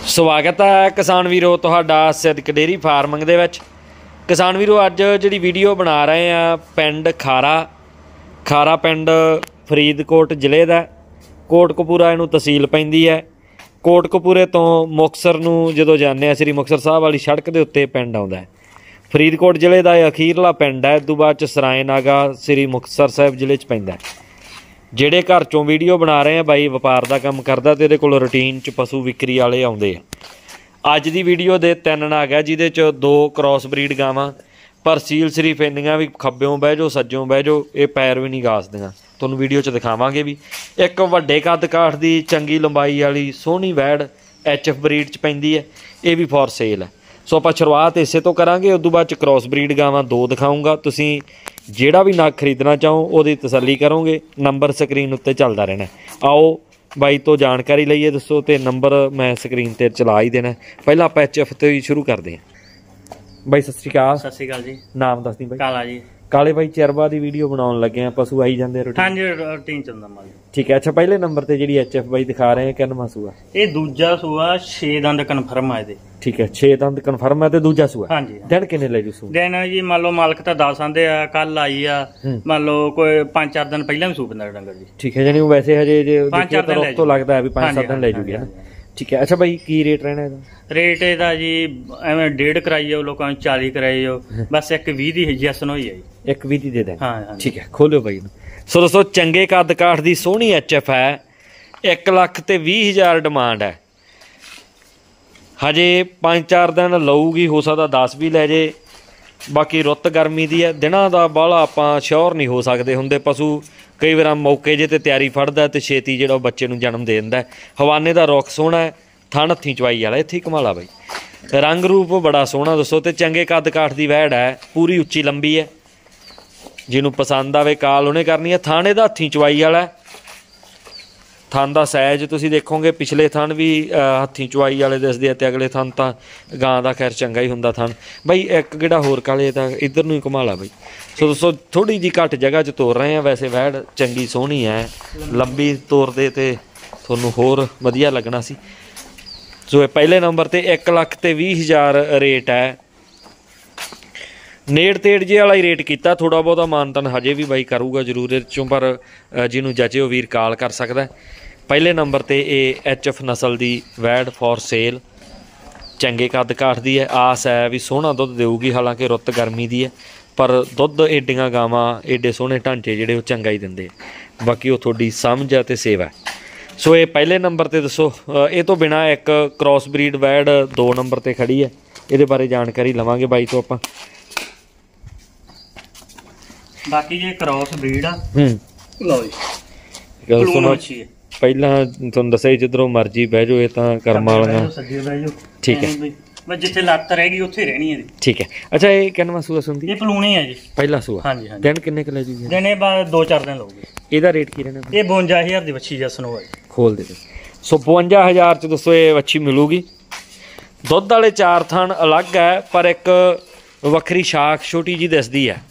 स्वागत है किसान वीरो तुहाडा सिद्दक डेयरी फार्मिंग दे विच। किसान वीरो अज जिहड़ी वीडियो बना रहे हैं पिंड खारा पिंड फरीदकोट जिले दा। कोटकपूरा इहनूं तहसील पैंदी है। कोटकपूरे तो मुक्तसर नूं जदों जाने श्री मुक्तसर साहब वाली सड़क के उत्ते पिंड आउंदा है। फरीदकोट जिले का अखीरला पिंड है। इस तों बाद सराय नागा श्री मुक्तसर साहब जिले च पैंदा है। ਜਿਹੜੇ घर चों वीडियो बना रहे हैं बाई वपार का काम करता तो ये कोल रूटीन च पशु विक्री वाले आउंदे आ। अज की वीडियो दे 3 नाग है जिहदे च 2 क्रॉस ब्रीड गावां पर सील शरीफ इंदियां भी खब्बों बह जाओ सज्जों बह जाओ ये पैर भी नहीं गासदियां। तुहानूं वीडियो च दिखावांगे भी। एक वड्डे कद काठ की चंगी लंबाई वाली सोहनी वैड़ HF ब्रीड च पैंदी है। ये भी फॉर सेल है। सो आपां शुरुआत इसे तो करांगे। उस तों बाद क्रॉस ब्रीड गावां 2 दिखाऊंगा। तुसीं ਜਿਹੜਾ भी नाग खरीदना चाहो ਉਹਦੀ तसल्ली करोगे। नंबर स्क्रीन उत्ते चलता रहना। आओ बाई तो जानकारी लईए। दसो तो नंबर मैं स्क्रीन ते चला ही देना। पहला आप HF तो ही शुरू करते हैं। बाई सत श्री अकाल। सत श्री अकाल जी। नाम दस दी बाई? काला जी। काले बाई चरवा की वीडियो बनाने लगे हैं। पशु आई जाते रूटीन? हाँ जी रूटीन चलता माल। ठीक है। अच्छा पहले नंबर ते जी HF बाई दिखा रहे हैं किन्नवां सूआ? ये दूजा सूआ 6 दंद कन्फर्म है। ठीक है 6 दंद कन्फर्म है। दूजा सूआ? हाँ जी। दिन किन्ने ले जू सूआ? दिन जी मान लो मालक तो 10 आंदे आ। कल आई आ मान लो कोई 5-4 दिन पहले भी सूप दिंदा डंगर जी। ठीक है यानी वैसे हजे तो लगता है भी 5-7 दिन ले जूगी है ना। ठीक है। अच्छा भाई की रेट रहना है? रेट ਇਹਦਾ जी ਐਵੇਂ 1.5 कराइयो लोगों 40 कराइयो बस 1.20 ਦੀ ਜੈਸਨ ਹੋਈ ਹੈ ਜੀ। 1.20 ਦੀ ਦੇ ਦੇ। ਹਾਂ ਠੀਕ ਹੈ ਖੋਲਿਓ ਬਾਈ ਨੂੰ। ਸੋ ਦੋਸਤੋ ਚੰਗੇ ਕੱਦ ਕਾਠ ਦੀ ਸੋਹਣੀ HF ਹੈ। 1,20,000 ਡਿਮਾਂਡ ਹੈ। ਹਜੇ 5-4 ਦਿਨ ਲਊਗੀ ਹੋ ਸਕਦਾ 10 ਵੀ ਲੈ ਜੇ। ਬਾਕੀ ਰੁੱਤ ਗਰਮੀ ਦੀ ਹੈ। ਦਿਨਾਂ ਦਾ ਬਾਹਲਾ ਆਪਾਂ ਸ਼ੋਰ ਨਹੀਂ ਹੋ ਸਕਦੇ ਹੁੰਦੇ। ਪਸ਼ੂ ਕਈ ਵਾਰ ਮੌਕੇ ਜੇ ਤੇ ਤਿਆਰੀ ਫੜਦਾ ਤੇ ਛੇਤੀ ਜਿਹੜਾ ਬੱਚੇ ਨੂੰ ਜਨਮ ਦੇ ਦਿੰਦਾ। ਹਵਾਨੇ ਦਾ ਰੁੱਖ ਸੋਹਣਾ ਹੈ। ਥਣ ਹੱਥੀਂ ਚਵਾਈ ਵਾਲਾ ਇੱਥੇ ਕਮਾਲਾ ਬਾਈ। ਰੰਗ ਰੂਪ ਬੜਾ ਸੋਹਣਾ ਦੱਸੋ ਤੇ ਚੰਗੇ ਕੱਦ ਕਾਠ ਦੀ ਵੈੜ ਹੈ। ਪੂਰੀ ਉੱਚੀ ਲੰਬੀ ਹੈ। ਜਿਹਨੂੰ ਪਸੰਦ ਆਵੇ ਕਾਲ ਉਹਨੇ ਕਰਨੀ ਹੈ। ਥਣ ਇਹਦਾ ਹੱਥੀਂ ਚਵਾਈ ਵਾਲਾ। ਥਣ ਦਾ ਸਾਈਜ਼ ਤੁਸੀਂ ਦੇਖੋਗੇ ਪਿਛਲੇ ਥਣ ਵੀ ਹੱਥੀਂ ਚਵਾਈ ਵਾਲੇ ਦਿਸਦੇ ਆ ਤੇ ਅਗਲੇ ਥਣ ਤਾਂ ਗਾਂ ਦਾ ਖੈਰ ਚੰਗਾ ਹੀ ਹੁੰਦਾ ਥਣ ਬਾਈ। ਇੱਕ ਕਿਹੜਾ ਹੋਰ ਕਾਲੇ ਤਾਂ ਇੱਧਰ ਨੂੰ ਹੀ ਕਮਾਲਾ ਬਾਈ। ਸੋ ਦੋਸਤੋ ਥੋੜ੍ਹੀ ਜਿਹੀ ਘੱਟ ਜਗ੍ਹਾ 'ਚ ਤੋਰ ਰਹੇ ਆ। ਵੈਸੇ ਵੈੜ ਚੰਗੀ ਸੋਹਣੀ ਹੈ। ਲੰਬੀ ਤੋਰਦੇ ਤੇ ਤੁਹਾਨੂੰ ਹੋਰ ਵਧੀਆ ਲੱਗਣਾ ਸੀ। ਸੋ ਇਹ ਪਹਿਲੇ ਨੰਬਰ 'ਤੇ 1,20,000 ਰੇਟ ਹੈ। ਨੇੜ ਤੇੜ ਜੇ ਵਾਲਾ ਹੀ ਰੇਟ ਕੀਤਾ। ਥੋੜ੍ਹਾ ਬਹੁਤਾ ਮਾਨਤਨ ਹਜੇ ਵੀ ਬਾਈ ਕਰੂਗਾ ਜ਼ਰੂਰ ਇਹ 'ਚੋਂ ਪਰ ਜਿਹਨੂੰ ਜੱਜੇ ਉਹ ਵੀਰ ਕਾਲ ਕਰ ਸਕਦਾ। ਪਹਿਲੇ ਨੰਬਰ 'ਤੇ ਇਹ HF ਨਸਲ ਦੀ ਵੈੜ ਫੋਰ ਸੇਲ ਚੰਗੇ ਕੱਦ ਕਾਠ ਦੀ ਹੈ। ਆਸ ਹੈ ਵੀ ਸੋਹਣਾ ਦੁੱਧ ਦੇਊਗੀ। ਹਾਲਾਂਕਿ ਰੁੱਤ ਗਰਮੀ ਦੀ ਹੈ ਪਰ ਦੁੱਧ ਏਡੀਆਂ ਗਾਵਾਂ ਏਡੇ ਸੋਹਣੇ ਢਾਂਚੇ ਜਿਹੜੇ ਉਹ ਚੰਗਾ ਹੀ ਦਿੰਦੇ। ਬਾਕੀ ਉਹ ਤੁਹਾਡੀ ਸਮਝ ਹੈ ਅਤੇ ਸੇਵਾ। ਸੋ ਇਹ ਪਹਿਲੇ ਨੰਬਰ 'ਤੇ ਦੱਸੋ। ਇਹ ਤੋਂ ਬਿਨਾਂ ਇੱਕ ਕ੍ਰੋਸ ਬਰੀਡ ਵੈੜ 2 ਨੰਬਰ 'ਤੇ ਖੜੀ ਹੈ। ਇਹਦੇ ਬਾਰੇ ਜਾਣਕਾਰੀ ਲਵਾਂਗੇ ਬਾਈ ਤੋਂ ਆਪਾਂ। ਬਾਕੀ ਜੇ ਕ੍ਰੋਸ ਬਰੀਡ ਆ ਲਓ ਜੀ ਗੱਲ ਸੁਣੋ। ਪਹਿਲਾਂ ਤੁਹਾਨੂੰ ਦੱਸਿਆ ਜਿੱਧਰੋਂ ਮਰਜ਼ੀ ਬਹਿ ਜਾਓ। ਇਹ ਤਾਂ ਕਰਮ ਵਾਲੀਆਂ। ਠੀਕ ਹੈ ਬਸ ਜਿੱਥੇ ਲੱਤ ਰਹਿ ਗਈ ਉੱਥੇ ਰਹਿਣੀ ਹੈ। ਠੀਕ ਹੈ। ਅੱਛਾ ਇਹ ਕਿੰਨਵਾਂ ਸੂਆ ਸੁਣਦੀ? ਇਹ ਪਲੂਣੀ ਹੈ ਜੀ। ਪਹਿਲਾ ਸੂਆ? ਹਾਂਜੀ ਹਾਂਜੀ। ਦਿਨ ਕਿੰਨੇ ਕੁ ਲੈ ਜੂਗੀ? ਦਿਨ ਇਹ ਬਾਅਦ 2-4 ਦਿਨ ਲਊਗੀ। ਇਹਦਾ ਰੇਟ ਕੀ ਰਹਿਣਾ? ਇਹ 52,000 ਦੀ ਵੱਛੀ ਜਸਨ ਹੋਏ ਖੋਲ ਦੇ। ਸੋ 52,000 ਚ ਦੱਸੋ ਇਹ ਵੱਛੀ ਮਿਲੂਗੀ। ਦੁੱਧ ਵਾਲੇ 4 ਥਣ ਅਲੱਗ ਹੈ ਪਰ ਇੱਕ ਵੱਖਰੀ ਸ਼ਾਖ ਛੋਟੀ ਜੀ ਦਿਸਦੀ ਹੈ।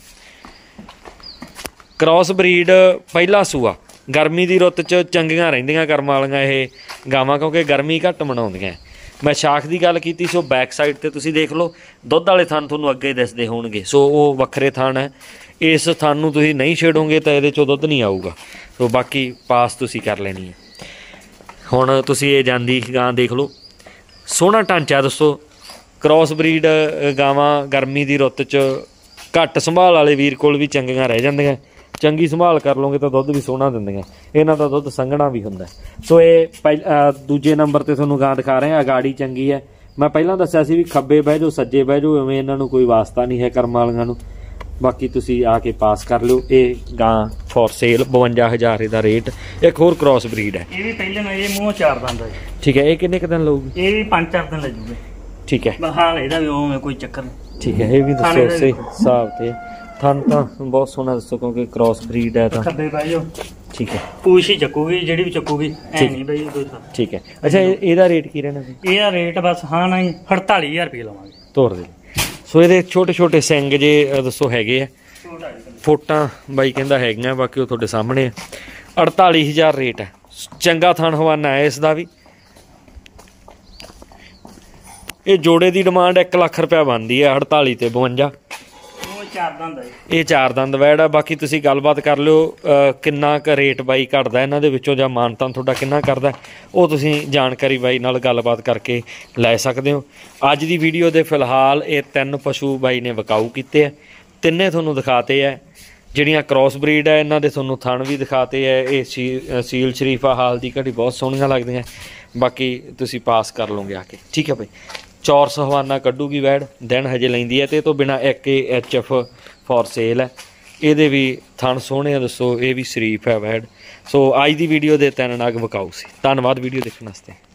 ਕ੍ਰੋਸ ਬਰੀਡ ਪਹਿਲਾ ਸੂਆ। ਗਰਮੀ ਦੀ ਰੁੱਤ 'ਚ ਚੰਗੀਆਂ ਰਹਿੰਦੀਆਂ ਕਰਮ ਵਾਲੀਆਂ ਇਹ ਗਾਵਾਂ ਕਿਉਂਕਿ ਗਰਮੀ ਘੱਟ ਮਨਾਉਂਦੀਆਂ। ਮੈਂ ਸ਼ਾਖ ਦੀ ਗੱਲ ਕੀਤੀ। ਸੋ ਬੈਕ ਸਾਈਡ 'ਤੇ ਤੁਸੀਂ ਦੇਖ ਲਓ ਦੁੱਧ ਵਾਲੇ ਥਣ ਤੁਹਾਨੂੰ ਅੱਗੇ ਦਿਸਦੇ ਹੋਣਗੇ। ਸੋ ਉਹ ਵੱਖਰੇ ਥਣ ਹੈ। ਇਸ ਥਣ ਨੂੰ ਤੁਸੀਂ ਨਹੀਂ ਛੇੜੋਗੇ ਤਾਂ ਇਹਦੇ 'ਚੋਂ ਦੁੱਧ ਨਹੀਂ ਆਊਗਾ। ਸੋ ਬਾਕੀ ਪਾਸ ਤੁਸੀਂ ਕਰ ਲੈਣੀ ਹੈ। ਹੁਣ ਤੁਸੀਂ ਇਹ ਜਾਂਦੀ ਗਾਂ ਦੇਖ ਲਓ। ਸੋਹਣਾ ਢਾਂਚਾ ਦੱਸੋ। ਕ੍ਰੋਸ ਬਰੀਡ ਗਾਵਾਂ ਗਰਮੀ ਦੀ ਰੁੱਤ 'ਚ ਘੱਟ ਸੰਭਾਲ ਵਾਲੇ ਵੀਰ ਕੋਲ ਵੀ ਚੰਗੀਆਂ ਰਹਿ ਜਾਂਦੀਆਂ। ਚੰਗੀ ਸੰਭਾਲ ਕਰ ਲਓਗੇ ਤਾਂ ਦੁੱਧ ਵੀ ਸੋਹਣਾ ਦਿੰਦੀਆਂ। ਇਹਨਾਂ ਦਾ ਦੁੱਧ ਸੰਘਣਾ ਵੀ ਹੁੰਦਾ। ਸੋ ਇਹ ਦੂਜੇ ਨੰਬਰ 'ਤੇ ਤੁਹਾਨੂੰ ਗਾਂ ਦਿਖਾ ਰਹੇ ਹਾਂ। ਅਗਾੜੀ ਚੰਗੀ ਹੈ। ਮੈਂ ਪਹਿਲਾਂ ਦੱਸਿਆ ਸੀ ਵੀ ਖੱਬੇ ਬਹਿ ਜਾਓ ਸੱਜੇ ਬਹਿ ਜਾਓ ਐਵੇਂ ਇਹਨਾਂ ਨੂੰ ਕੋਈ ਵਾਸਤਾ ਨਹੀਂ ਹੈ ਕਰਮ ਵਾਲੀਆਂ ਨੂੰ। ਬਾਕੀ ਤੁਸੀਂ ਆ ਕੇ ਪਾਸ ਕਰ ਲਿਓ। ਇਹ ਗਾਂ ਫੋਰ ਸੇਲ 52,000 ਇਹਦਾ ਰੇਟ। ਇੱਕ ਹੋਰ ਕ੍ਰੋਸ ਬਰੀਡ ਹੈ। ਇਹ ਵੀ ਪਹਿਲੇ ਨਾਲ ਇਹ ਮੂੰਹ 4 ਦੰਦ ਹੈ। ਠੀਕ ਹੈ। ਇਹ ਕਿੰਨੇ ਕੁ ਦਿਨ ਲਊਗੀ? ਇਹ ਵੀ 5-4 ਦਿਨ ਲੈ ਜੂਗੇ। ਠੀਕ ਹੈ। ਹਾਲ ਇਹਦਾ ਵੀ ਉਵੇਂ ਕੋਈ ਚੱਕਰ ਨਹੀਂ। ਠੀਕ ਹੈ। ਇਹ ਵੀ ਦੱਸੋ ਉਸੇ ਹਿਸਾਬ 'ਤੇ ਥਣ ਤਾਂ ਬਹੁਤ ਸੋਹਣਾ ਦੱਸੋ ਕਿਉਂਕਿ ਕ੍ਰੋਸ ਬਰੀਡ ਹੈ ਤਾਂ। ਖੱਬੇ ਬਹਿ ਜਾਓ। ਠੀਕ ਹੈ। ਪੂਛ ਹੀ ਚੱਕੂਗੀ ਜਿਹੜੀ ਵੀ ਚੱਕੂਗੀ ਐ ਨਹੀਂ ਬਈ। ਠੀਕ ਹੈ। ਅੱਛਾ ਇਹਦਾ ਰੇਟ ਕੀ ਰਹਿਣਾ? ਇਹਦਾ ਰੇਟ ਬਸ ਹਾਂ ਨਾ 48,000 ਰੁਪਏ ਲਵਾਂਗੇ। ਤੋਰ ਦੇ। ਸੋ ਇਹਦੇ ਛੋਟੇ ਛੋਟੇ ਸਿੰਗ ਜੇ ਦੱਸੋ ਹੈਗੇ ਆ। ਫੋਟਾਂ ਬਾਈ ਕਹਿੰਦਾ ਹੈਗੀਆਂ। ਬਾਕੀ ਉਹ ਤੁਹਾਡੇ ਸਾਹਮਣੇ 48,000 ਰੇਟ ਹੈ। ਚੰਗਾ ਥਣ ਹਵਾਨਾ ਹੈ ਇਸ ਦਾ ਵੀ। ਇਹ ਜੋੜੇ ਦੀ ਡਿਮਾਂਡ 1 ਲੱਖ ਰੁਪਇਆ ਬਣਦੀ ਹੈ 48 ਤੇ 52। ਉਹ 4 ਦੰਦ ਹੈ। ਇਹ 4 ਦੰਦ ਵੈੜ ਆ। ਬਾਕੀ ਤੁਸੀਂ ਗੱਲਬਾਤ ਕਰ ਲਿਓ ਕਿੰਨਾ ਕੁ ਰੇਟ ਬਾਈ ਘਟਦਾ ਇਹਨਾਂ ਦੇ ਵਿੱਚੋਂ, ਜਾਂ ਮਾਨਤਾਨ ਤੁਹਾਡਾ ਕਿੰਨਾ ਕਰਦਾ, ਉਹ ਤੁਸੀਂ ਜਾਣਕਾਰੀ ਬਾਈ ਨਾਲ ਗੱਲਬਾਤ ਕਰਕੇ ਲੈ ਸਕਦੇ ਹੋ। ਅੱਜ ਦੀ ਵੀਡੀਓ ਦੇ ਫਿਲਹਾਲ ਇਹ 3 ਪਸ਼ੂ ਬਾਈ ਨੇ ਵਿਕਾਊ ਕੀਤੇ ਆ, ਤਿੰਨੇ ਤੁਹਾਨੂੰ ਦਿਖਾਤੇ ਹੈ। ਜਿਹੜੀਆਂ ਕ੍ਰੋਸ ਬਰੀਡ ਹੈ ਇਹਨਾਂ ਦੇ ਤੁਹਾਨੂੰ ਥਣ ਵੀ ਦਿਖਾਤੇ ਹੈ। ਇਹ ਸੀਲ ਸ਼ਰੀਫਾ ਹਾਲ ਦੀ ਘੜੀ ਬਹੁਤ ਸੋਹਣੀਆਂ ਲੱਗਦੀਆਂ। ਬਾਕੀ ਤੁਸੀਂ ਪਾਸ ਕਰ ਲਓਗੇ ਆ ਕੇ, ਠੀਕ ਹੈ ਬਾਈ। ਚੌਰਸ ਹਵਾਨਾ ਕੱਢੂਗੀ ਵੈੜ, ਦਿਨ ਹਜੇ ਲੈਂਦੀ ਹੈ। ਤੇ ਇਹ ਤੋਂ ਬਿਨਾਂ ਇੱਕ HF ਫॉर ਸੇਲ ਹੈ। ਇਹਦੇ ਵੀ ਥਣ ਸੋਹਣੇ ਆ, ਦੱਸੋ ਇਹ ਵੀ ਸ਼ਰੀਫ ਹੈ ਵੈੜ। ਸੋ ਅੱਜ ਦੀ ਵੀਡੀਓ ਦੇ 3 ਨਗ ਵਿਕਾਊ ਸੀ। ਧੰਨਵਾਦ ਵੀਡੀਓ ਦੇਖਣ ਵਾਸਤੇ।